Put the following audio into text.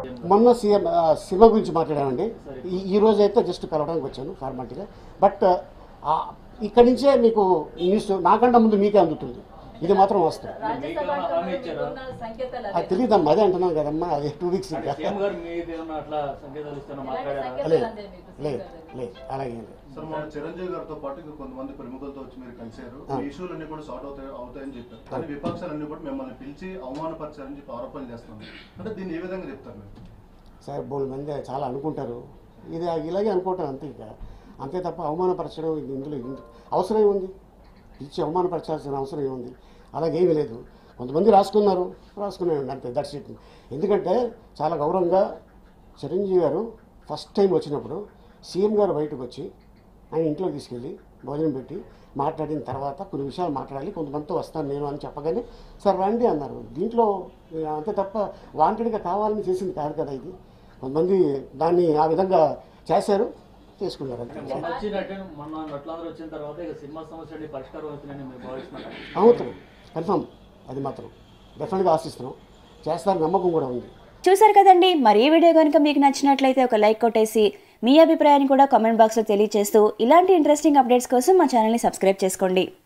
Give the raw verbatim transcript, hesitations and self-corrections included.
మొన్న CM cinema గురించి మాట్లాడామండి. ఈ ఈ రోజు అయితే జస్ట్ కలవడానికి వచ్చాను ఫార్మాలిటీగా. బట్ ఇక్కడి నుంచే మీకు న్యూస్ నాకంటే ముందు మీకే అందుతుంది. ఇది మాత్రం వస్తుంది. అది తెలియదమ్మా, అదే అంటున్నాను కదమ్మా, అది టూ వీక్స్ ఇంకా లేదు లేదు లేదు అలాగే సార్. మన చిరంజీవి గారితో పాటు ఇంకా కొంతమంది ప్రముఖులతో వచ్చి మీరు కలిశారు. ఇష్యూలన్నీ కూడా సార్ట్ అవుతాయి అవుతాయని చెప్పారు. కానీ విపక్షాలన్నీ కూడా మిమ్మల్ని పిలిచి అవమానపరిచారని చెప్పి ఆరోపణలు చేస్తున్నారు. అంటే దీన్ని ఏ విధంగా చెప్తారు మీరు? సార్ బోల్డ్ మంది చాలా అనుకుంటారు, ఇది ఇలాగే అనుకుంటారు అంతే. ఇక అంతే తప్ప అవమానపరచడం ఇందులో అవసరం ఏముంది? ఇచ్చి అవమానపరచాల్సిన అవసరం ఏముంది? అలాగేమీ లేదు. కొంతమంది రాసుకున్నారు, రాసుకున్నాను అంతే, దట్స్ ఇట్. ఎందుకంటే చాలా గౌరవంగా చిరంజీవి గారు ఫస్ట్ టైం వచ్చినప్పుడు సీఎం గారు బయటకు వచ్చి ఆయన ఇంట్లోకి తీసుకెళ్ళి భోజనం పెట్టి మాట్లాడిన తర్వాత కొన్ని విషయాలు మాట్లాడాలి, కొంతమందితో వస్తాను నేను అని చెప్పగానే సార్ రండి అన్నారు. దీంట్లో అంతే తప్ప వాంటెడ్గా కావాలని చేసింది కాదు కదా ఇది. కొంతమంది దాన్ని ఆ విధంగా చేశారు, చేసుకున్నారు. అవుతుంది కన్ఫామ్, అది మాత్రం డెఫినెట్గా ఆశిస్తున్నాం, చేస్తారని నమ్మకం కూడా ఉంది. చూసారు కదండి, మరి ఈ వీడియో కనుక మీకు నచ్చినట్లయితే ఒక లైక్ కొట్టేసి మీ అభిప్రాయాన్ని కూడా కామెంట్ బాక్స్లో తెలియజేస్తూ ఇలాంటి ఇంట్రెస్టింగ్ అప్డేట్స్ కోసం మా ఛానల్ని సబ్స్క్రైబ్ చేసుకోండి.